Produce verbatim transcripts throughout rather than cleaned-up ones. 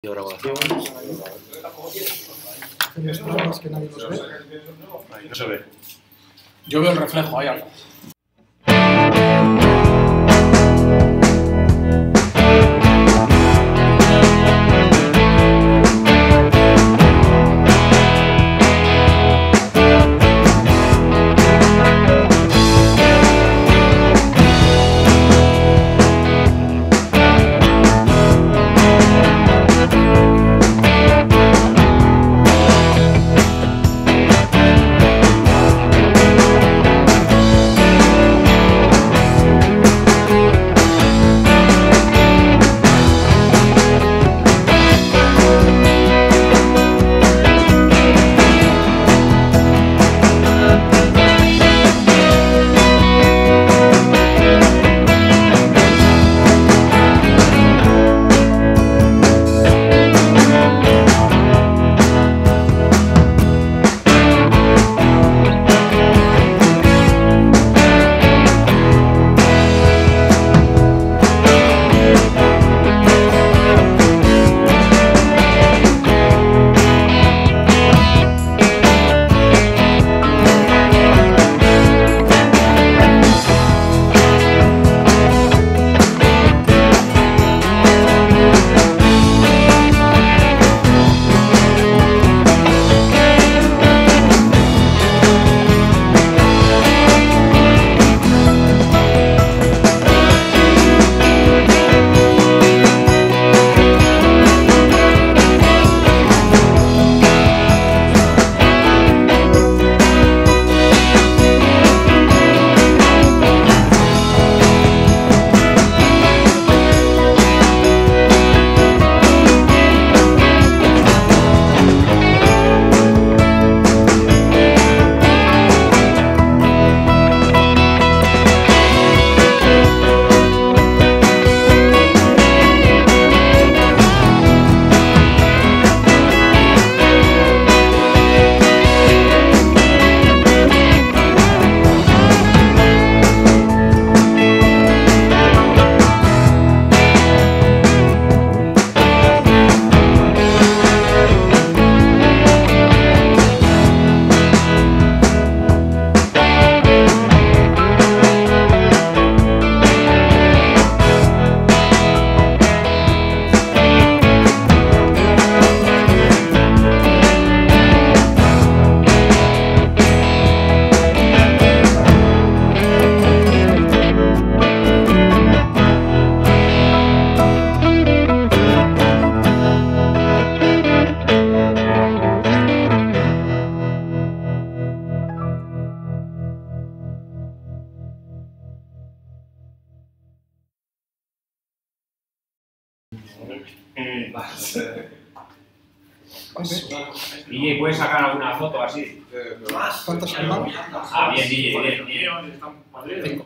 Grabación. Esperamos que nadie nos ve. Ahí no se ve. Yo veo el reflejo, hay algo. D J, ¿puedes sacar alguna foto así? ¿Cuántas filmamos? Ah, bien, D J, bien. Cinco.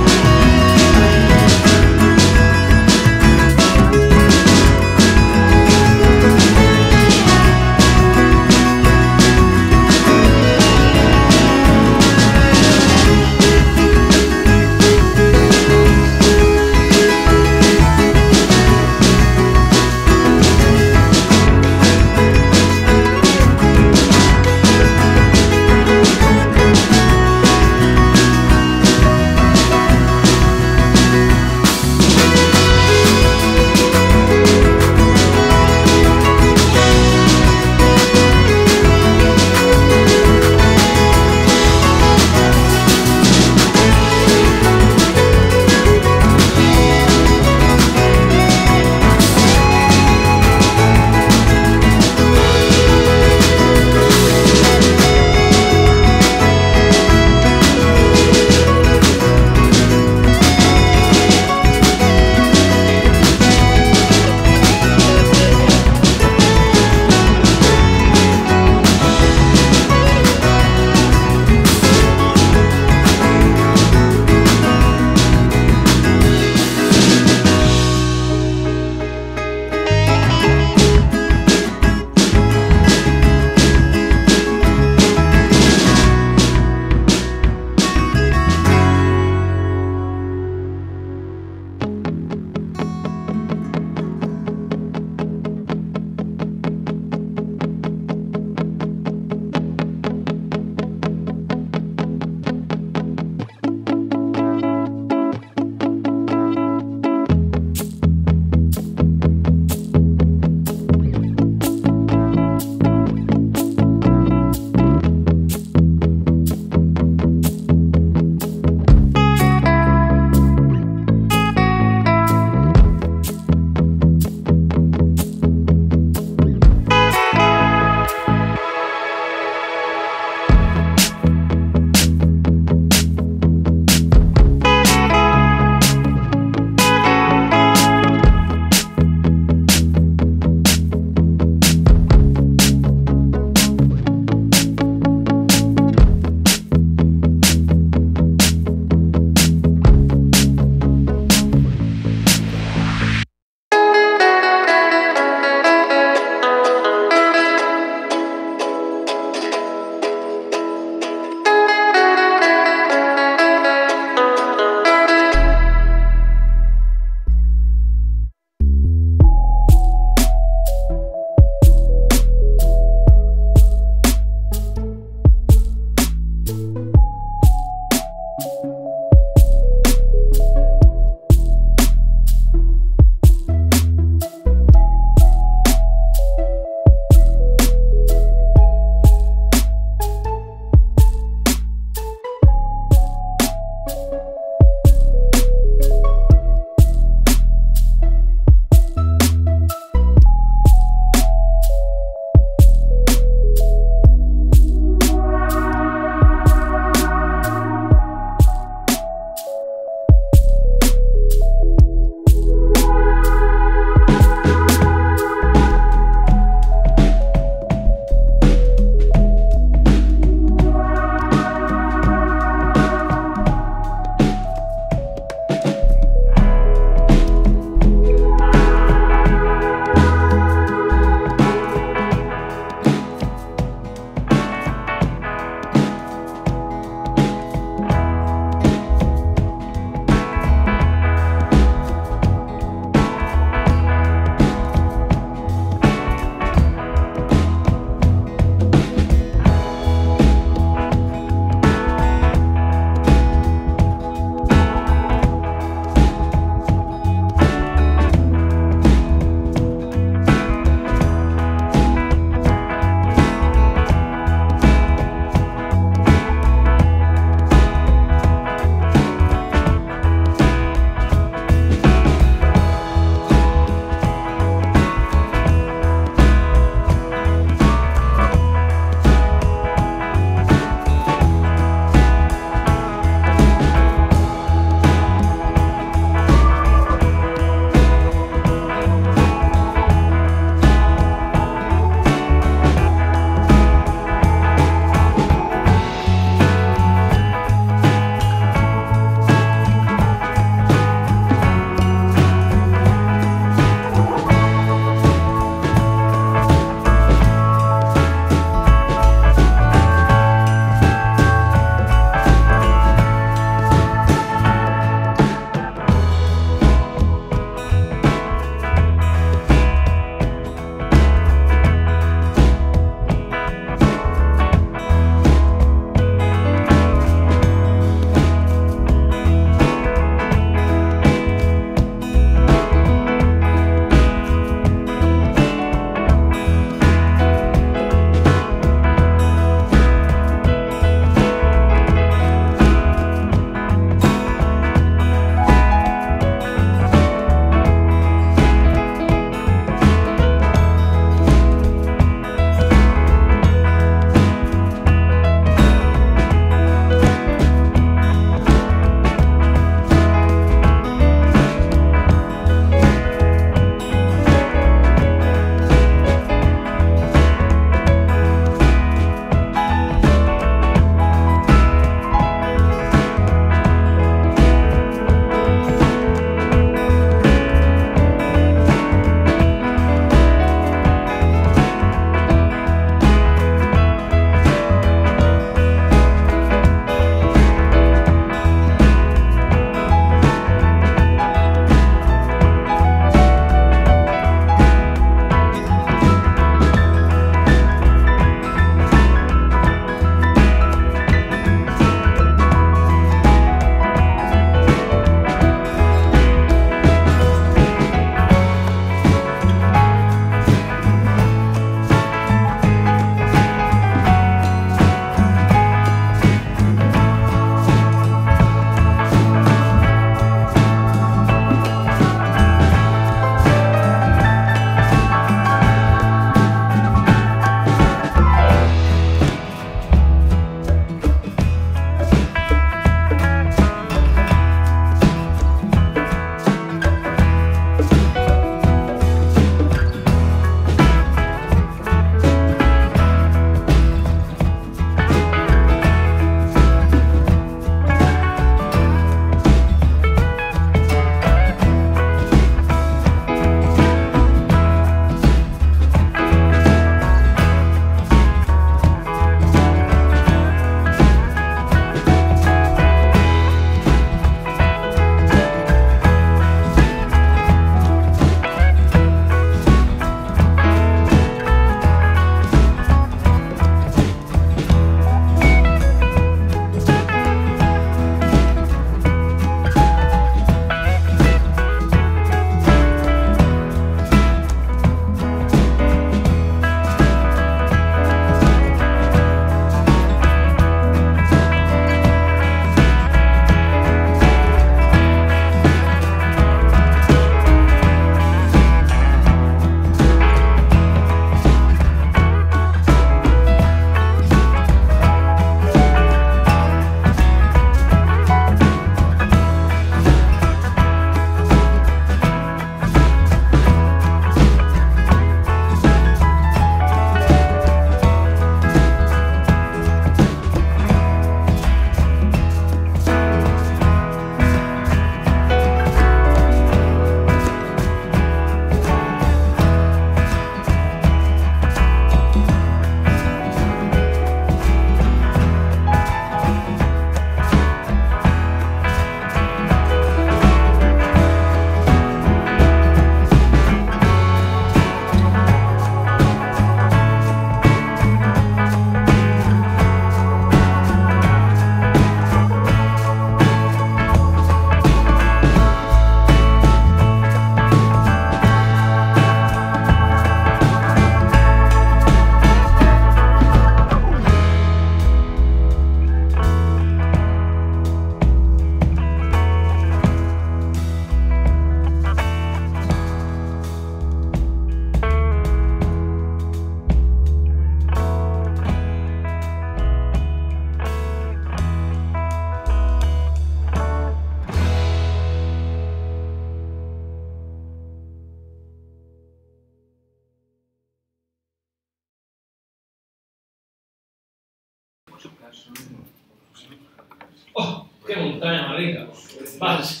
¡Oh! ¡Qué montaña más rica! ¡Vas!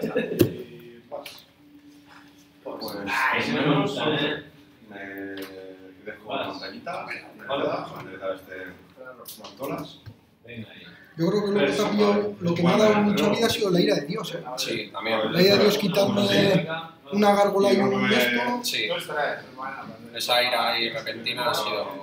Pues, Ah, ese me menos, gusta, ¿eh? me dejo una montañita, me da este mantolas. Venga ahí. Yo creo que luego también lo que me ha dado mucha vida ha sido la ira de Dios, ¿eh? Sí, también. La ira de Dios quitarme una gárgola y un esto. Sí. Esa ira ahí repentina ha sido...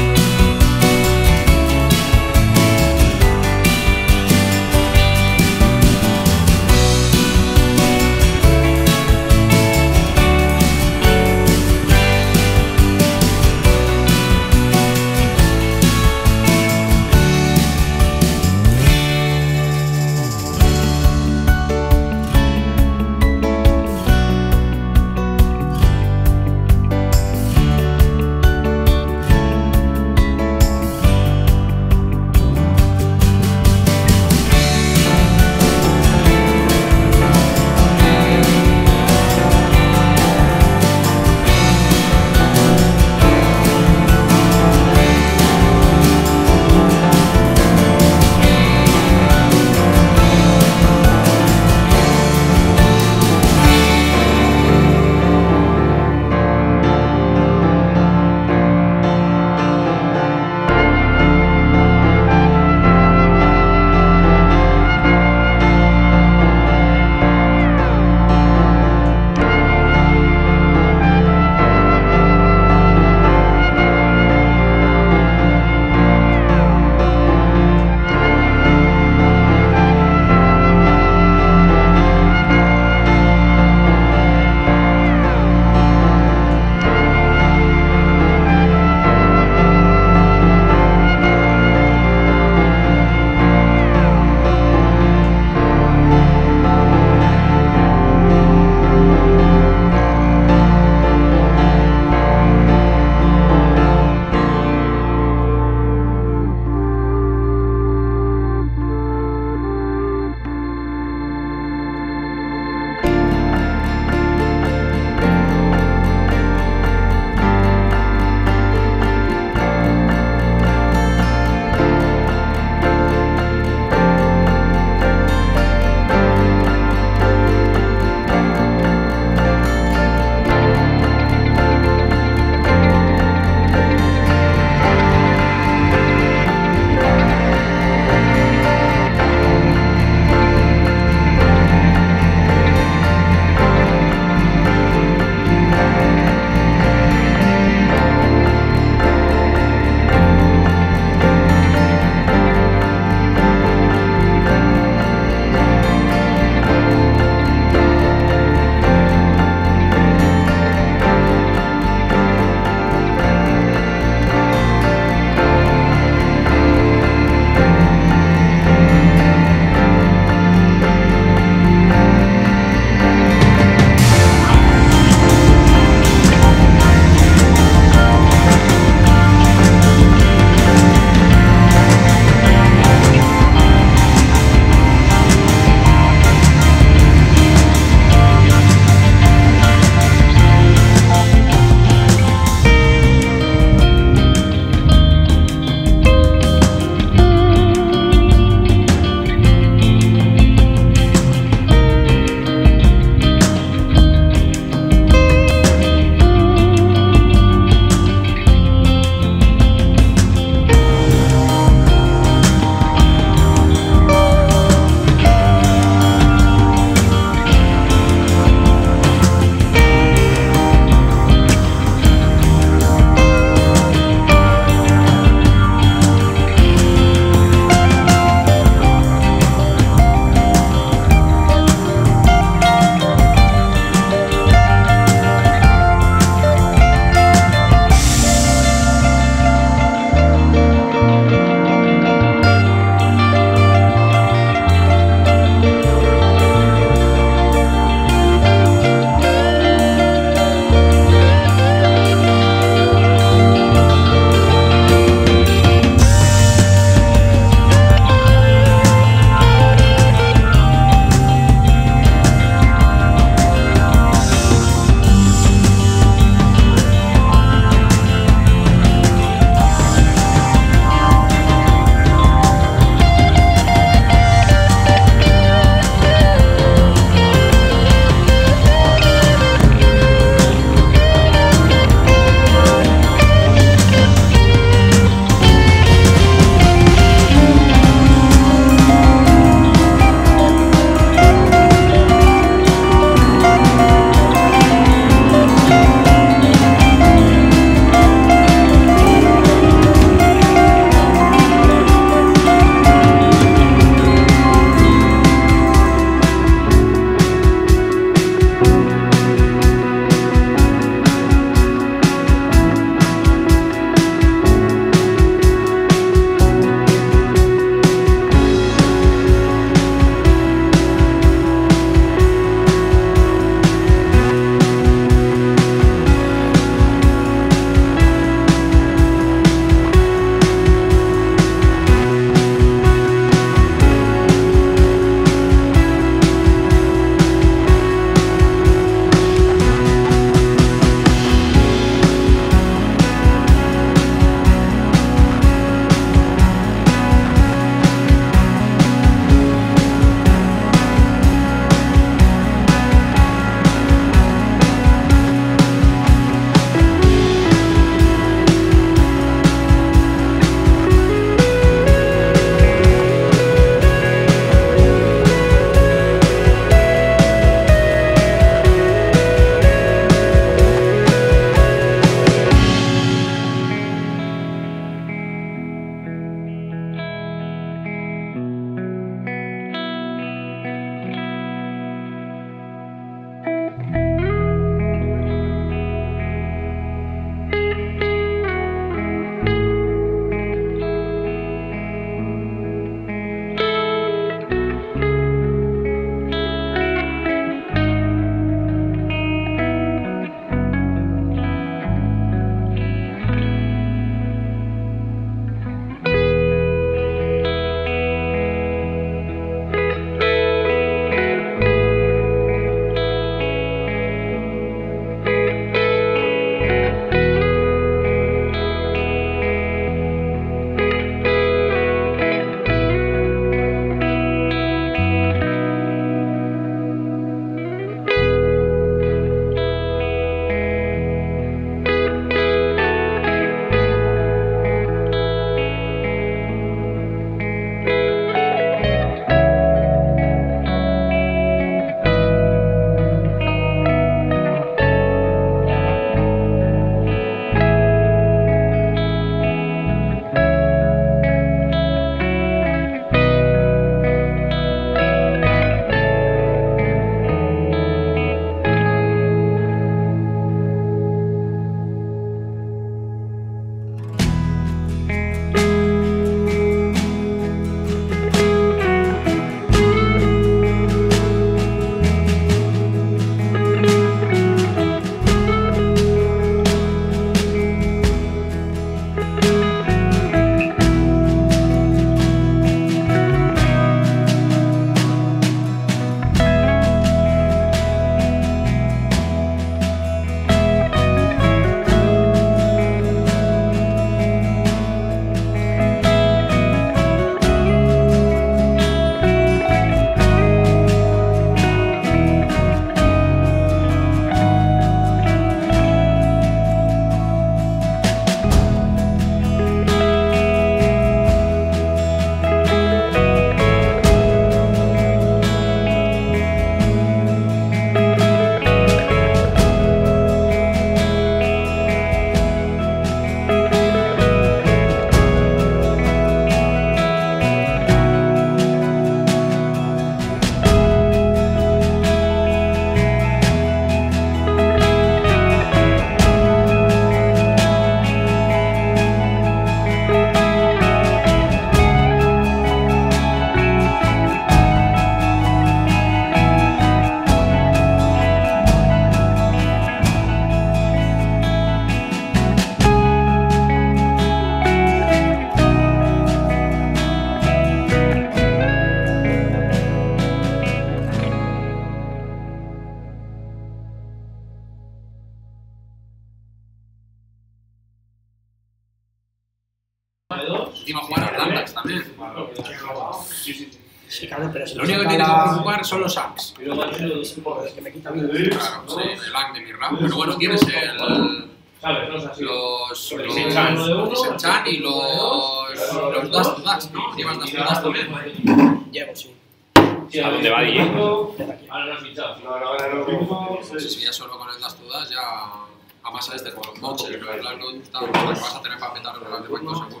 encima jugar a Atlantas también. Sí, sí, sí. Sí, claro, pero si Lo único que tiene que preocupar son los sacks. Es que me quita bien. Claro, sí, el A N de mi RAM. Pero bueno, tienes el. ¿Sabes? No es así. Los. Los Los. Senchan. Los Senchan y los. Los Dust to Dust, ¿no? Llevas Dust to Dust también. Llego, sí. ¿A dónde va, D J? Ahora no has fichado. No, no, ahora lo mismo. Si ya solo con el Dust to Dust ya. Además a este con los moches, pero el Black Load está. Vas a tener para petar los artefactos seguro.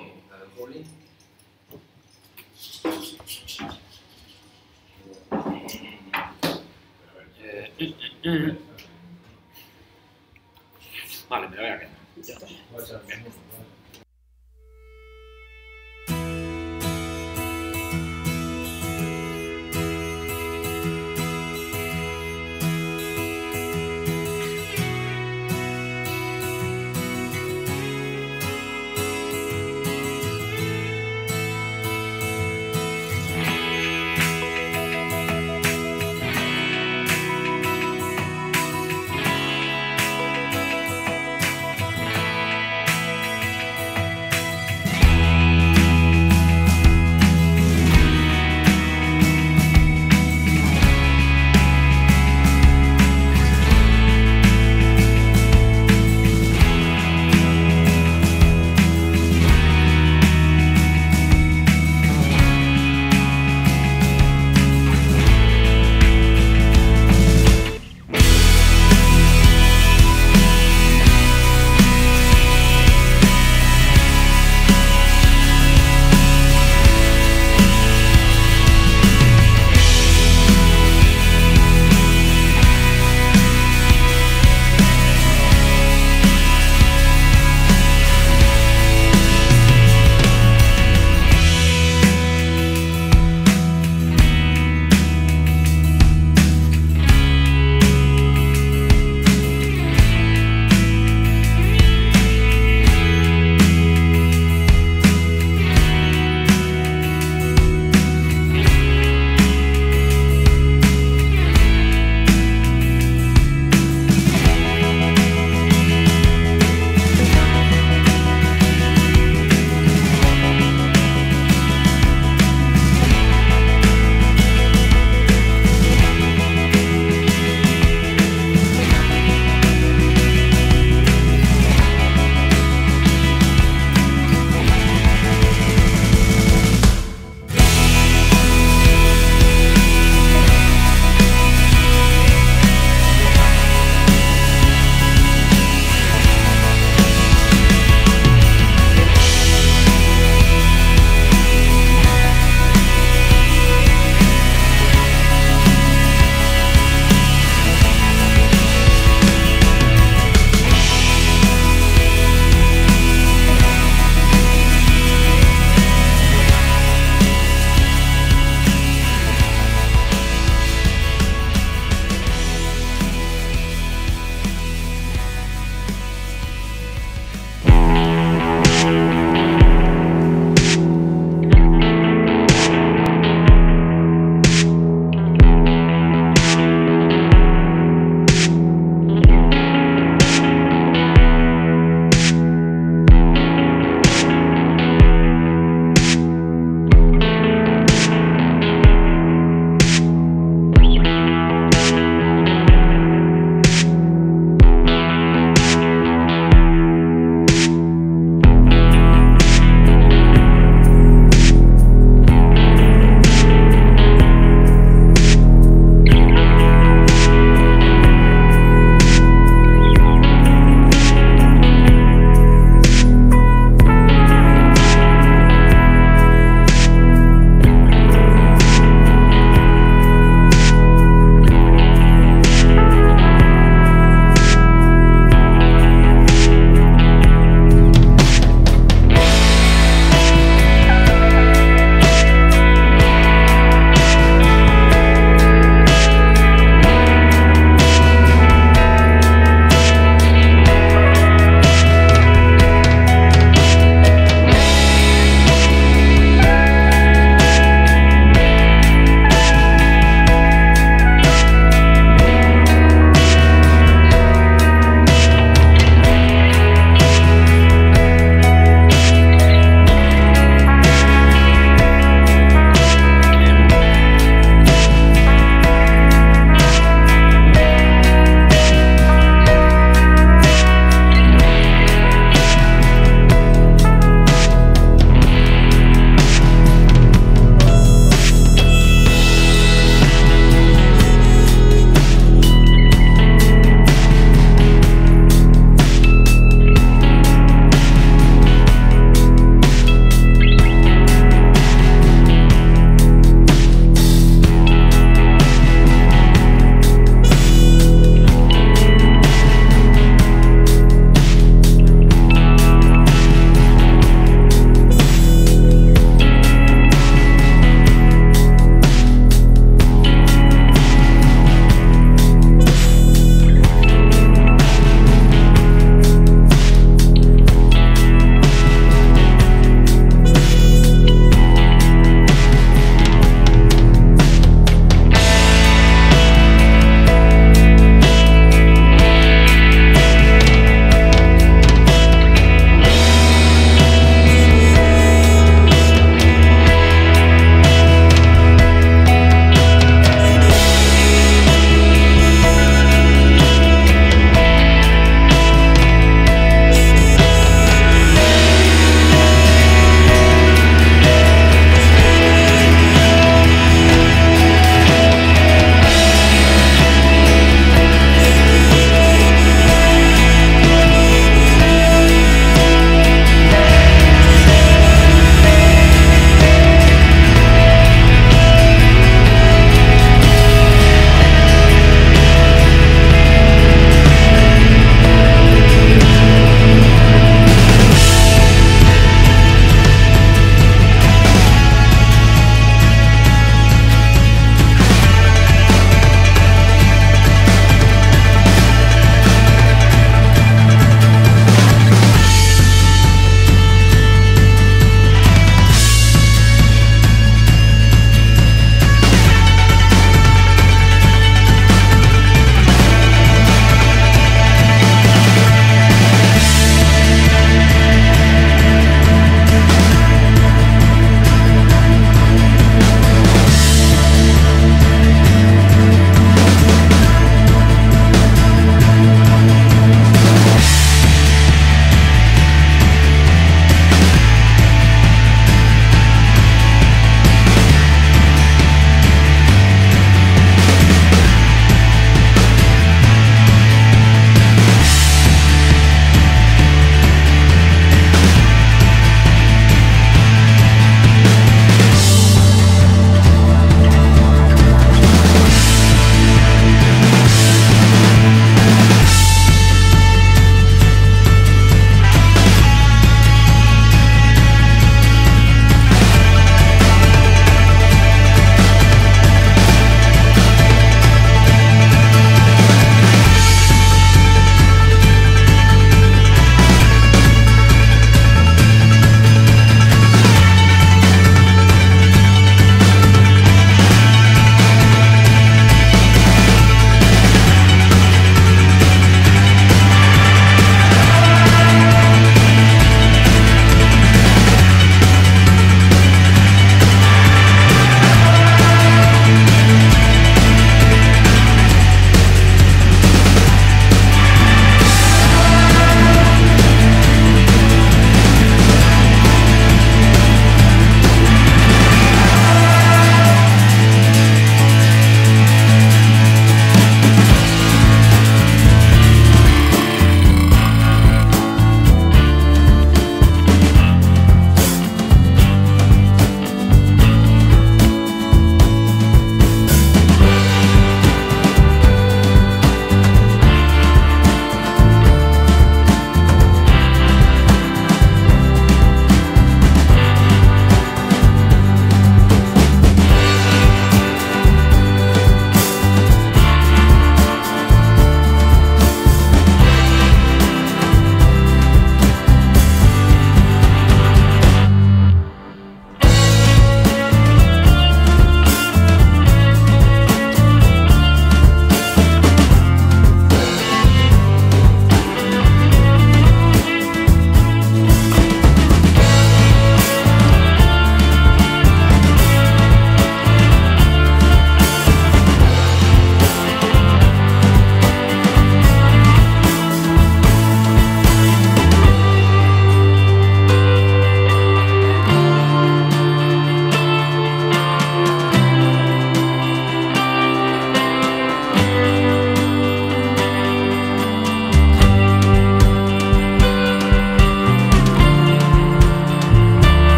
Vale, me lo voy a quedar. Ya está.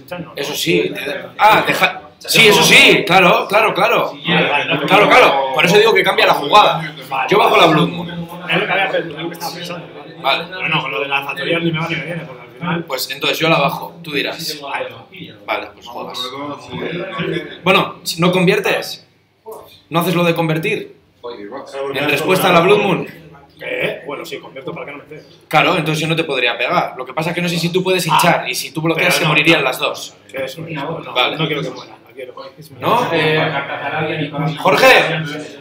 hinchar, ¿no? Eso sí. te- Ah, deja... Sí, eso sí, claro, claro, claro. Claro, claro. Por eso digo que cambia la jugada. Yo bajo la Blood Moon. Es lo que había pensado, lo que estaba pensando. ¿Vale? Vale. Bueno, con lo de la factoría ni me va ni me viene, porque al final... Pues entonces yo la bajo, tú dirás. Vale, pues juegas. Sobre todo si la gente- Bueno, si ¿no conviertes? ¿No haces lo de convertir? Igual. En respuesta a la Blood Moon. ¿Qué? Bueno, sí, convierto para que no me pegue. Claro, entonces yo no te podría pegar. Lo que pasa es que no sé si tú puedes hinchar y si tú bloqueas Pero se no, morirían no. las dos. Que eso, no, no, Vale. no quiero que muera, la quiero. Es mi- ¿No? Eh, Jorge,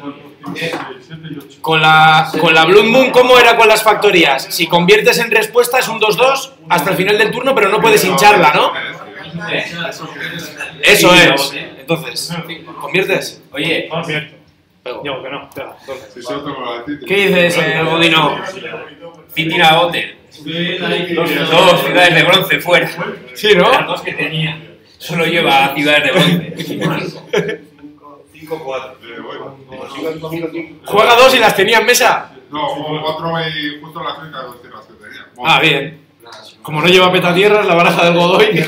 con la, con la Blood Moon, ¿cómo era con las factorías? Si conviertes en respuesta es un dos dos hasta el final del turno, pero no puedes hincharla, ¿no? Eso es. Entonces, ¿conviertes? Oye, Convierto. Pego. Digo que no, pega, entonces. Si suelto con la City. ¿Qué dices, eh, Godino? Fitina Hotel. Dos ciudades de bronce fuera. Sí, ¿no? Las dos que tenía. Solo lleva ciudades de bronce. cinco cuatro. Eh, bueno. Juega dos y las tenía en mesa. No, juego cuatro y justo las cerca de dos tierras que tenía. Ah, bien. Como no lleva petatierras, la baraja del Godoy.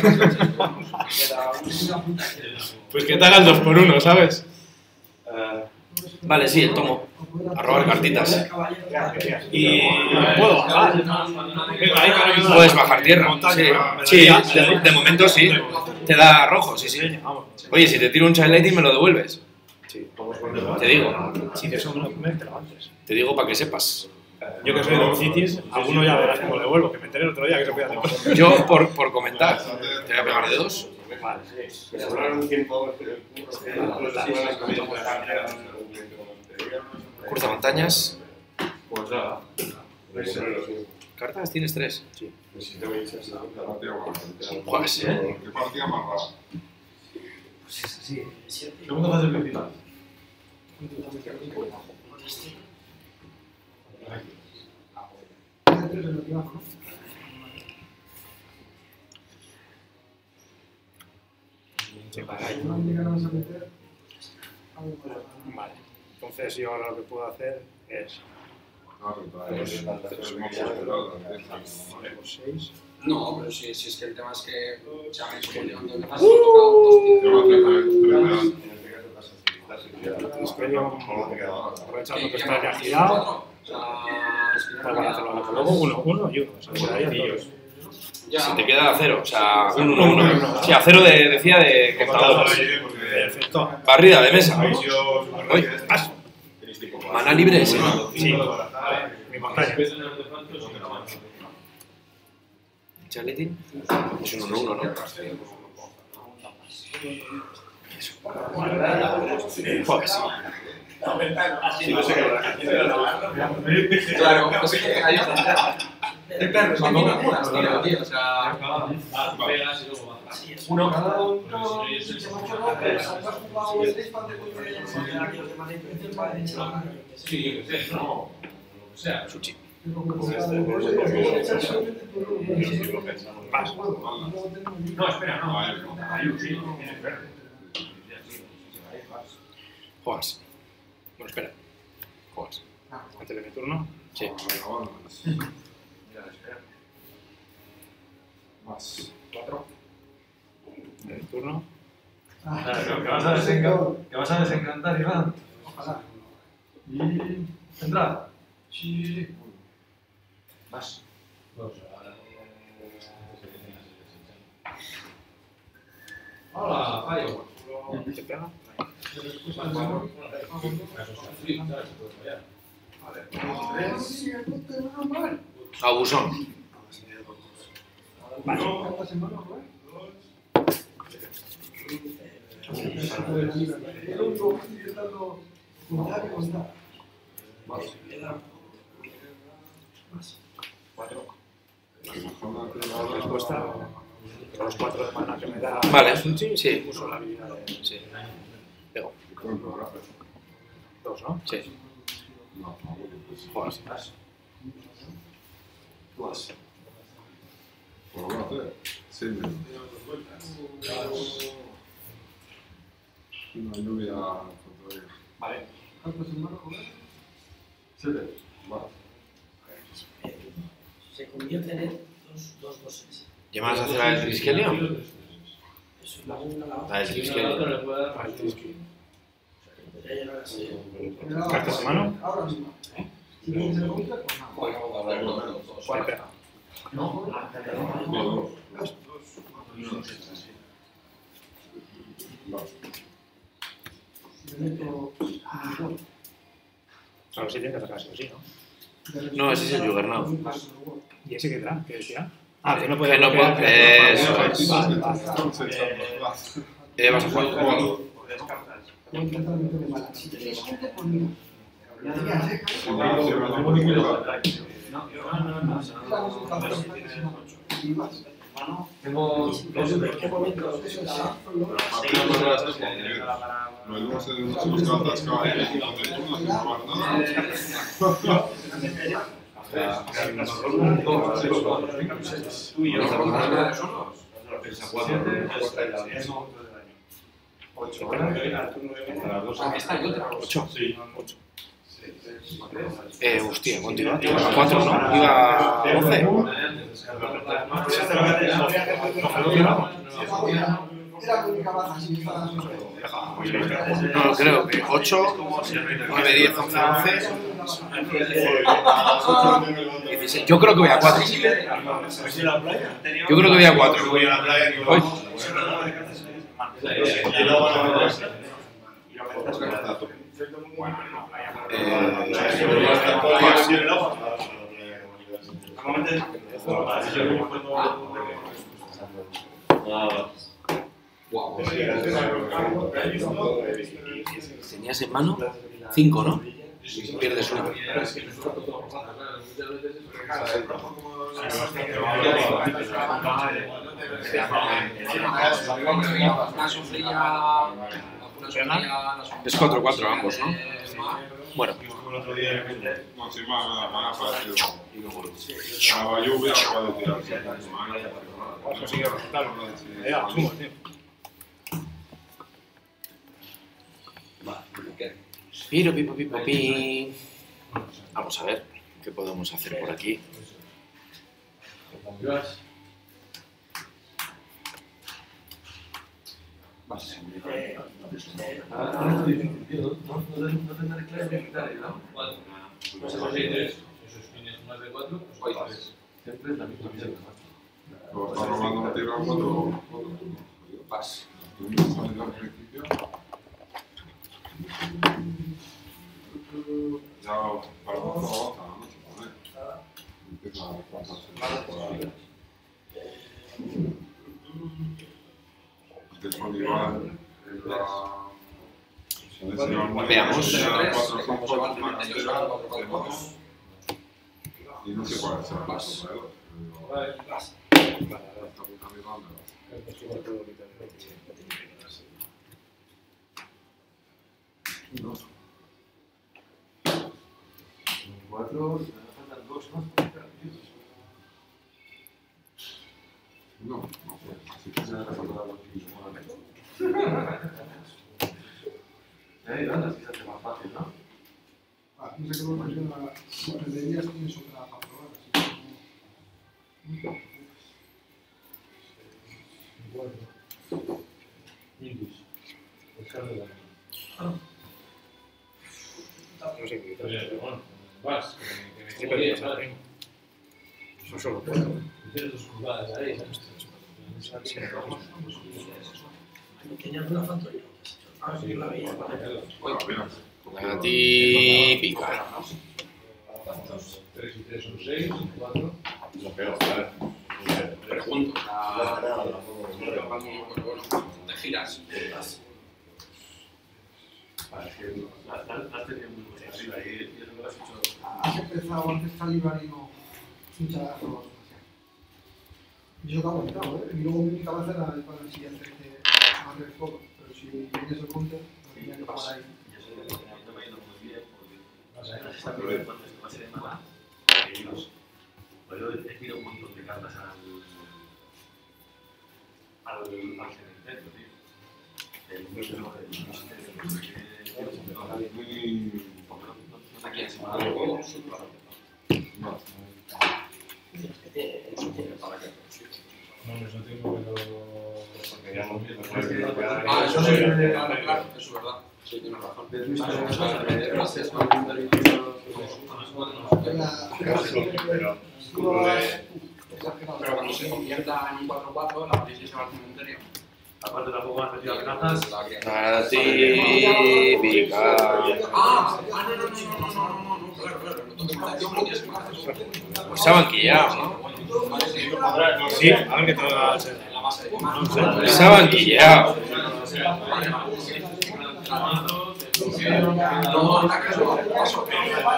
Pues que te haga el dos por uno, ¿sabes? Vale, sí, el tomo. A robar cartitas. Y puedo bajar. Venga, ahí para que no- Puedes bajar tierra. Sí, sí, de, de momento sí. Te da rojo, sí, sí. Vamos. Oye, si te tiro un child lighting me lo devuelves. Sí. Te digo. Si te son unos metros antes. Te digo para que sepas. Yo que soy de los cities, alguno ya verás cómo le devuelvo, que me enteré el otro día que se podía hacer. Yo, por, por comentar, te voy a pegar de dos. Vale. Cruza montañas. Pues nada. ¿Cartas? Tienes tres. Sí. Juegas, ¿eh? Qué partida más rara. Segunda fase principal. Sí, vale. Vale. Entonces yo ahora lo que puedo hacer es No, pero es hemos considerado también. seis. No, pero si, si es que el tema es que se han hecho llegando en fase, he tocado dos tíos. Llevo tres Dispelio, aprovechando que está ya girado. O sea, Pues van a hacerlo ahora. Luego uno, uno y uno. O sea, quedaría dos. ya. Si te queda a cero, o sea, un uno uno. Sí, a cero de, decía de contador. Perfecto. Barrida de mesa. Oye, paso. Mana libre ese, ¿no? Sí. Mi montaña. Chaletín. Es un uno uno, ¿no? Joder, sí. Claro, pues es que hay el perro, es que tiene algunas, tío, tío, o sea... Uno cada uno. Sí, yo qué sé, no. O sea, Sushi. no, espera, no. Hay un sí, tienes verde. Juegas. Bueno, espera. Juegas. Antes de mi turno. Sí. Más. De mi turno. Claro, que vas a desencantar, que vas a desencantar, Iván. Ojalá. Y entrada. Sí. Más. Dos. Hola, fallo. ¿Te pega? Abusón. Respuesta. Los cuatro de mana que me da. Vale, Sunchi, sí. uso la habilidad de. Sí. Pego. Dos, ¿no? Sí. Juegas. Más. Pues bueno, hacer. Sí, una lluvia fotográfica. Vale. Siete. Vale. Se convierte en dos, dos doses. ¿Llamas a hacer el Triskelio? La del izquierdo. ¿Cartas en mano? Ahora mismo. Si tienes el contra, pues nada. A ver si tiene que sacar sí o sí, ¿no? No, ese es el Juggernaut. ¿Y ese qué era? ¿Qué decía? Ah, que no puede Que no bloquear. puede- eso Vale, es. vale, vale. Eh, vas a jugar. Voy a intentar meterle mala. Si te tienes contra, pues mira. Ya te quedas, ¿eh? Y vas. Tengo dos ¿Qué momento? Eso es la- No hemos buscado atascado ahí, donde tú no tienes nada. Esta y otra. ocho. Eh, hostia, continúa. Iba a cuatro, ¿no? Iba a doce. Era la única baza, si estaba No, creo que ocho, nueve, diez, once, once. dieciséis. Yo creo que voy a cuatro. Yo creo que voy a cuatro. Hoy. Tenías en mano cinco, ¿no? Pierdes uno. Es cuatro cuatro ambos, ¿no? Bueno. No, sí, me ha parecido. La lluvia puede tirarse. Has conseguido resultar. Ya, sumo, tío. Piro, pipo, pipo, pi. Vamos a ver qué podemos hacer por aquí. Lo está robando una tierra a cuatro. Pas. Al principio. Ya, para la otra, ¿no? Supone. Empieza a pasarse por ahí. Antes con Iván era... Veamos. Y no sé cuál es el paso. cuatro, me faltan dos más. No, no sé. Así que se me ha faltado lo que hizo. Ahí, anda, si se hace más fácil, ¿no? Ah, no sé cómo funciona. La perderías tienes otra para probar, así que no. No sé qué quitar. Bueno, vas. Sí, pero ya sabes. Eso solo puedo. Tienes dos pulgadas ahí. Tenías una fantoya. Ah, sí, la veía. La típica. tres y tres son seis, cuatro. Pregunto. Te giras. Has empezado antes Calibar y no. Sin chalazo. Yo te he aguantado, ¿eh? Y luego mi cabeza era el para el siguiente que hacer todo. Pero si tienes el counter, no tenía que jugar ahí. Yo he tenido un montón de cartas al, al, al cementerio, tío. El número de Aquí encima del juego. No. No, eso tengo, pero... Porque ya no mismo. Claro, claro, eso es verdad. Sí, tienes razón. Gracias. Pero cuando se convierta en un cuatro cuatro, la crisis se va al cementerio. Aparte tampoco han metido amenazas. La típica. Ah, no, no, no, no, no, no, no, claro, claro. Yo creo que es que Pues se ha banquillado, ¿no? Sí, a ver qué te va a hacer. Se ha banquillado. No, ataques, no, paso.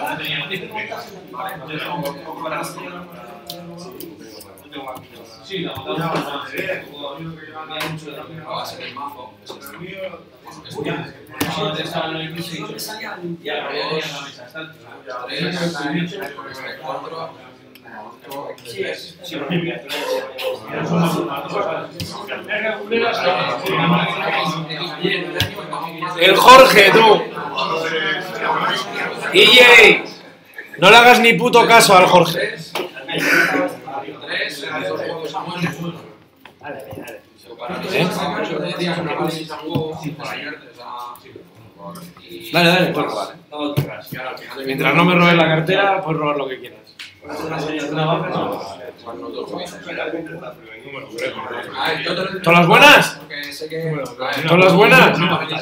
Sí, la Va a ser el mazo. El Jorge, tú. Guille, no le hagas ni puto caso al Jorge. Dale, dale, puedes robar. Mientras no me robes la cartera, puedes robar lo que quieras. ¿Todas las buenas? ¿Todas las buenas?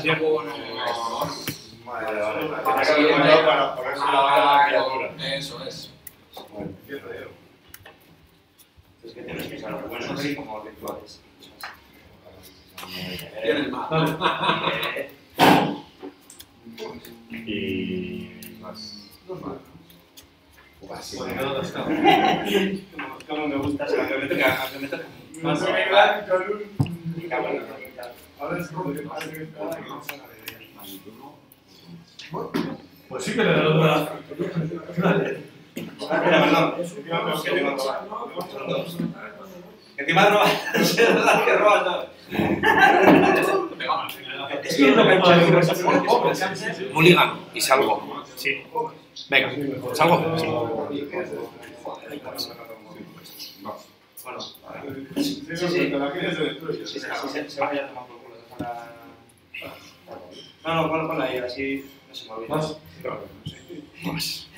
Eso es. Es que tienes que saber buenos y como virtuales. Tienes más. Y más. Como me gusta, se me toca, me toca. Más o menos. Pues sí que le doy otra. Encima roba, se la que roba todo. Es que no me Mulligan y salgo. Sí. Venga, ¿salgo? Sí. Bueno, sí, sí. Sí, sí, se vaya a tomar por culo. No, no, ponla, ponla ahí, así no se me olvida. ¿Más? Más.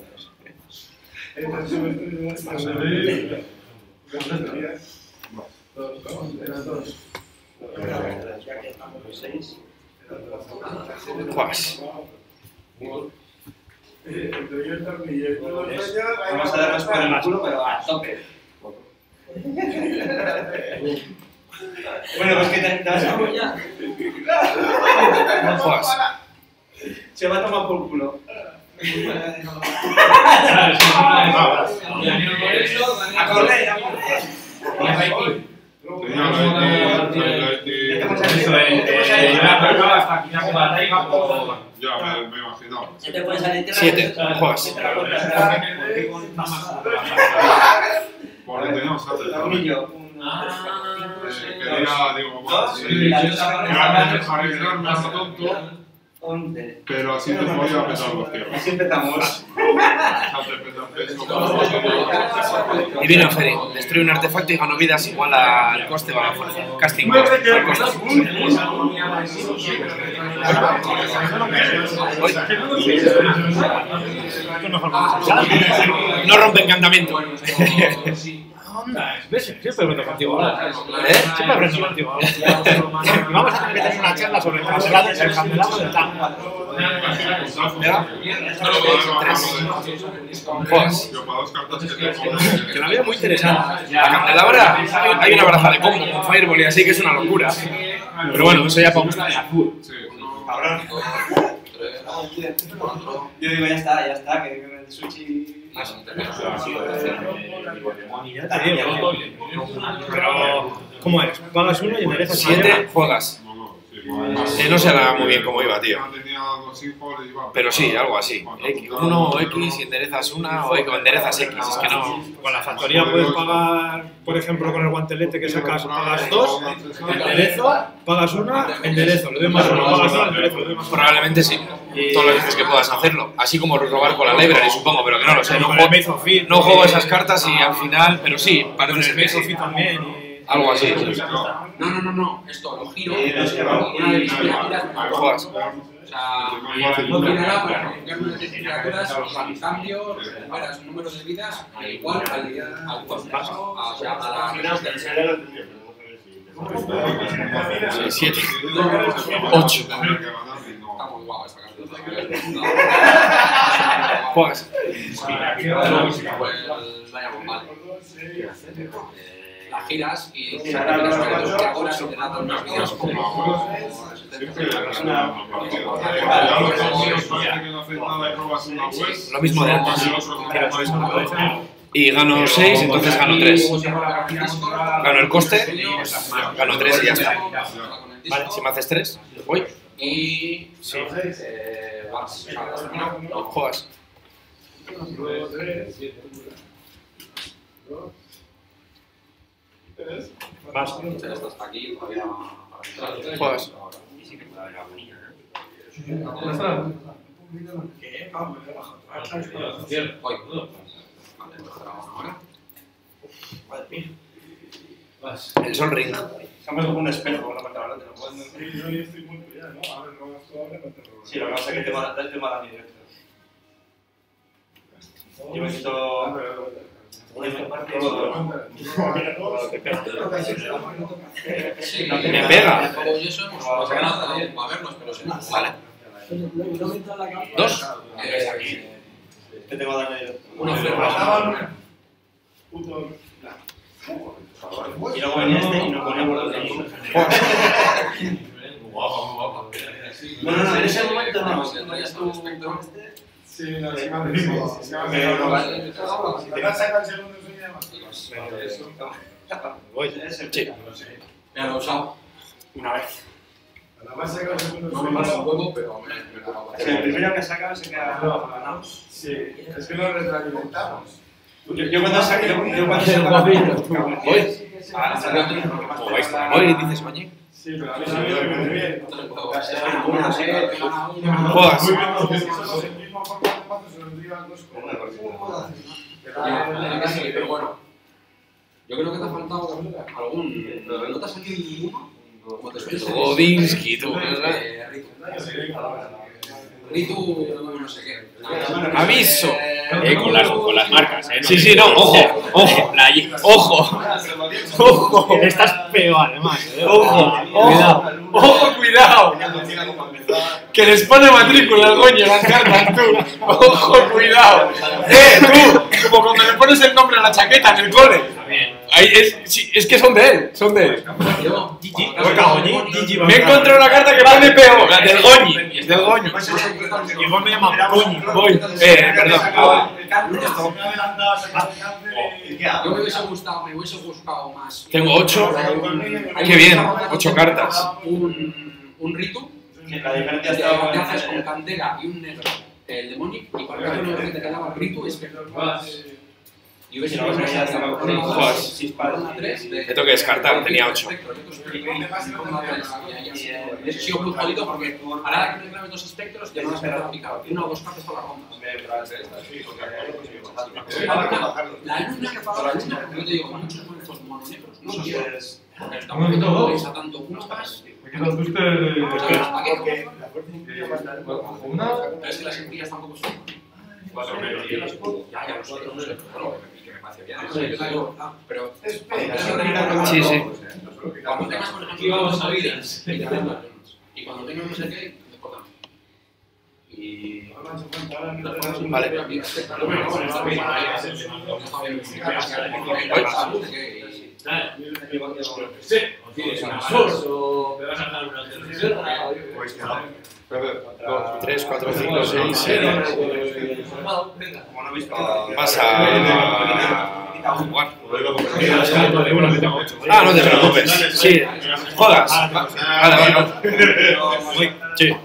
Pues. Vamos a darnos por el culo, pero a tope. Bueno, pues que te, te vas a apoyar. Pues. Se va a tomar por culo. A correr, a correr. Ya, me, me imaginaba. Siete. Juegas. Porque teníamos antes. Quería, digo, bueno, sí, realmente arriesgarme a lo tonto, pero así te podía petar los tiempos. Así empezamos. Y vino Feri, destruye un artefacto y ganó vidas igual al coste o a la fuerza. Casting cost, al coste. No rompe encantamiento. ¿Ves? Siempre aprendo contigo ahora. ¿Eh? Siempre aprendo contigo ahora. Vamos a tener que tener una charla sobre el candelabro, el candelabro del tango. Juegas. Que la veo muy interesante. La candelabra, hay una baraja de combo con Fireball y así que es una locura. Pero bueno, eso ya para gustar. Cabrón. Yo digo, ya está, ya está, que el sushi... Pero, ¿cómo es? Pagas uno y enderezas Siete, juegas. Eh, no se hará muy bien como iba, tío. Pero sí, algo así. Uno o X y enderezas una o enderezas X. Es que no. Con la factoría puedes pagar, por ejemplo, con el guantelete que sacas, pagas dos, enderezo, pagas una, enderezo, le doy más uno, pagas una, enderezo, le doy más uno. Probablemente sí. Todas las veces que puedas hacerlo. Así como robar con la library, supongo, pero que no lo sé. No Con el juego, Maze of Fear, no juego esas cartas y al final, pero sí, Con parece el ser que Maze of sí. Fear también. Algo así. No, no, no, no. Esto lo giro. Una de mis criaturas me Juegas. O sea, puedo girarla para cambiar una de mis criaturas al cambio, recuperas un número de vidas igual al, al coste. O sea, a la siete. ocho. Está muy guapa esta carta. Juegas. Pues vaya mal. La giras y te sacas una de tus criaturas y te dan unas vidas como... Lo mismo de antes. Y gano seis, entonces gano tres. Gano el coste, gano tres y ya está. Vale, si me haces tres, voy. Y... Sí. Eh, vas. No, juegas. Vas. Esto está aquí, todavía... Juegas. Voy. El Sol Ring. Estamos como un espejo, no me atrás, te lo pueden decir. Yo estoy muy ya, ¿no? A ver, no vas tú a ver, no te lo... Sí, lo que pasa es que te va el tema de la directa. Yo me quito... Me pega. Y eso hemos ganado a verlos, pero si no... Vale. Dos. ¿Qué te va a dar medio? Uno cero. Y luego venía este y nos poníamos los de No, no, no, en ese momento no. Sí, no, sí, vale, sí, sí, vale. Si te vas a sacar el segundo sueño, Voy. Sí. Me lo he usado una vez. la vas a sacar el segundo No me sueño. pasa un huevo, pero me me he dado. El primero que saca se queda ganado. Sí, es que nos retroalimentamos. Yo, yo cuando saqué, yo, yo cuando saqué, Voy. ah, Como vais con Moir y dices Mañé. Sí, pero a mí se me dio muy bien. Juegas. Somos el mismo formato de pasos, se nos dio a dos cosas. Pero bueno, yo creo que te ha faltado algún. ¿No te ha salido ninguno? Como te suele ser. Godinsky, tú. Eh, Ritu, no sé qué. Aviso. Eh, con, las, con las marcas, ¿eh? Sí, sí, no, ojo, ojo, La, ojo, ojo, Estás feo, además. ¿eh? ojo, cuidado, ojo, cuidado. Que les pone matrícula al coño las cartas, tú. Ojo, cuidado. Eh, tú, como cuando le pones el nombre a la chaqueta en el cole. Ahí es, sí, es que son de él, son de él. Me he encontrado una carta que pone peor, la del Goñi, del Goñi. Igual me llama Coñi. Voy, eh, perdón. Yo me hubiese gustado, me hubiese gustado más. Tengo ocho. Qué bien, ocho cartas. Un, un Ritu. la diferencia Te está te haces con cantera y un negro. El Demonic, y para cada uno que te quedaba el Ritu es que. Y hubiese sido una tres. Me tengo que descartar, tenía ocho. Hubiese sido muy jodido porque a la hora que me claves dos espectros ya no vas a empezar a picar. Una o dos cartas por la ronda. La luna que paga la luna, porque yo te digo, muchos monstruos mononegros no son iguales. Porque estamos viendo goles a tanto puntas. Una. Pero es que las empillas tampoco son. Ya, ya lo sé, lo sé. Bueno, que me parece bien. Pero. Sí, sí. Cuando tengas, por ejemplo, dos sabidas y te dan las lunas. Y cuando tengas no sé qué, te cortan. Y. Vale. tres, cuatro, cinco, seis, siete. Vas a jugar. Ah, no te preocupes. Sí, jodas. Vale, vale. Sí.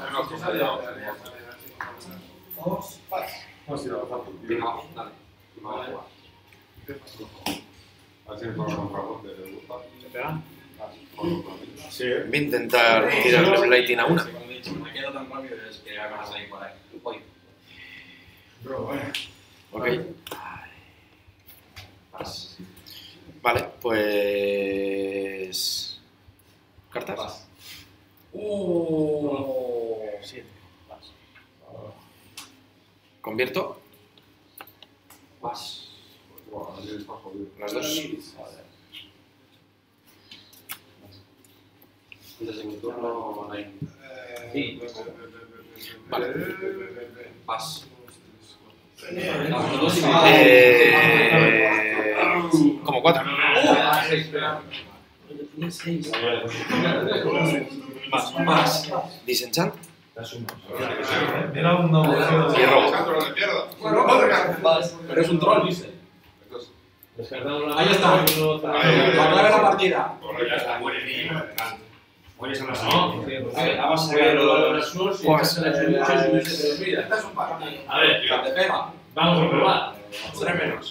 Voy a intentar tirarle Blighting a una. Me quedo tan rápido es que hagan a salir por ahí. Voy. Ok. Vale, pues... ¿Cartas? Uh. Siete. ¿Convierto? Vas. Las dos. Sí. Vale. Vas. Eh, como cuatro. Más. Más. Disenchant. Mira un nuevo. Y robo. Pero es un troll, ¿viste? Ahí está. La clave de la partida. Ya está, muere niño. Mueres a la Vamos a ver los surf y Pues, se le echa mucho y subirse de vida. A ver, Te pega. vamos a probar. Tres menos.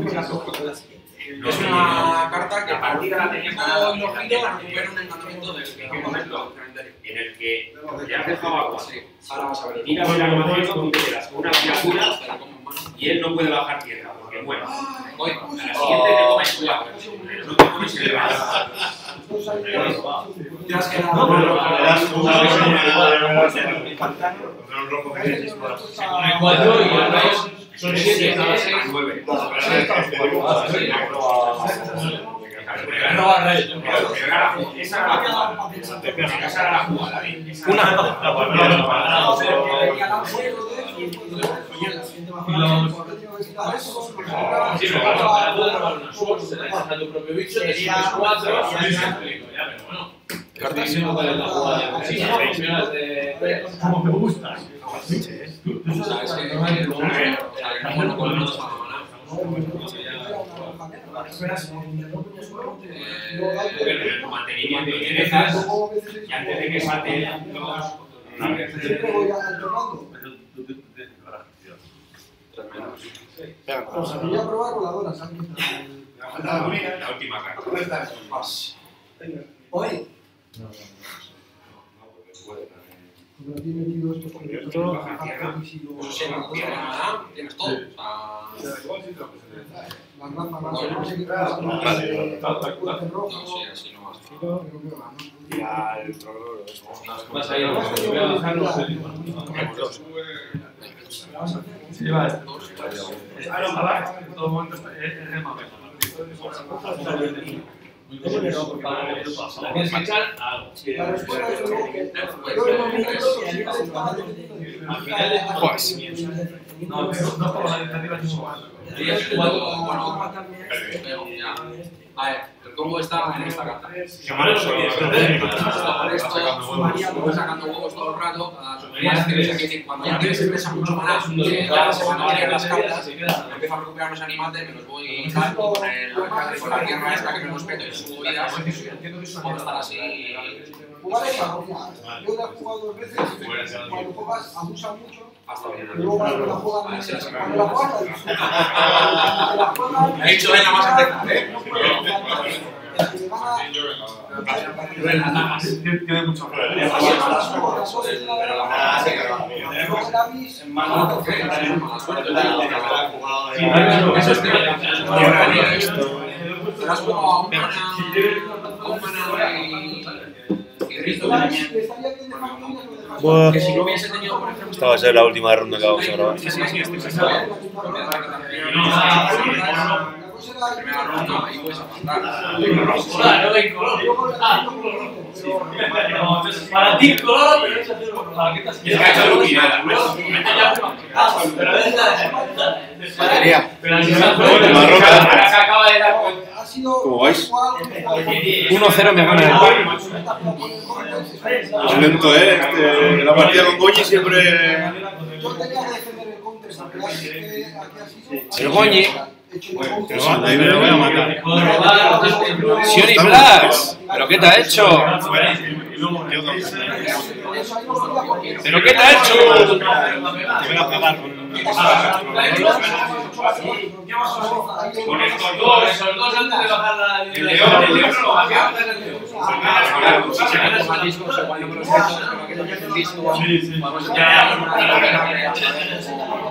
Es una carta que a partir de la tenía y lo giro recupera un encantamiento del momento En el que ya has dejado agua. Ahora vas a ver. Tiras el armatorio como tú quieras, con una criatura y él no puede bajar tierra porque muere. Voy. A la siguiente te comes cuatro. No te comes el resto. Tienes que No, pero le das un Hay cuatro y el resto son siete, seis, nueve. No, Esa era la jugada. Esa era la jugada. Una. Sí, pero claro, para tú dar una suerte, se dejas a tu propio bicho, te subes cuatro, ya, pero bueno. Cartas. Sí, no vale la jugada. Sí, seis primeras de tres. Como me gusta. sabes que no hay bueno con los El mantenimiento de derezas y antes de que salte los... Siempre voy alternando. Venga. Pues a mí voy a probar voladoras. ¿Sabes? La última carta. Hoy. Como aquí he metido estos proyectos, tienes todo. las ráfagas, no sé qué Vale. rojo. No, sí, así no vas. Ya el troll. Vas a ir a bajar los Sí, vale. Ahora, en todo momento es el mapa. La tienes que echar algo. La respuesta es lo que yo Al final de Pues. No, no es por la iniciativa ni mucho más. Tienes cuatro, bueno, pero ya. A ver, el combo está en esta carta. Por esto, voy sacando huevos todo el rato. Cuando ya tienes empresa mucho más, que ya se van a variar las cartas, empiezo a recuperar los animales, me los voy tal, con, el, con la tierra esta que me los peto y subo vidas. Puedo estar así. Jugar esa, yo la he jugado dos veces, cuando juegas abusa mucho. Hasta bien. Luego cuando la juegas, cuando la juegas, la juegas. He dicho, venga, vas a empezar, ¿eh? Tiene mucho Pero la eso es que te has jugado a un mana Buah. que si no hubiese tenido, por ejemplo, Esta va a ser la última ronda que vamos a grabar. sí, sí, sí, primera ronda y puedes aguantar. Para ti, color, pero es hacer para que te has hecho alucinada. Batería. Pero al Última ronda. ahora se acaba de dar cuenta. ¿Cómo vais? uno cero me gana el par. Es lento, ¿eh? Este, la partida con Goñi siempre... Yo tenía que defender el counter, porque aquí ha sido. El Goñi. Ahí me lo voy a matar. Sioni Blas. ¿Pero qué te ha hecho? ¿Pero qué te ha hecho? Te voy a pegar con... Con estos dos, esos dos antes de bajar la... El león, el león no lo bajé antes del león. Si se me coja discos o cuando me los meto, que lo que es el disco, vamos a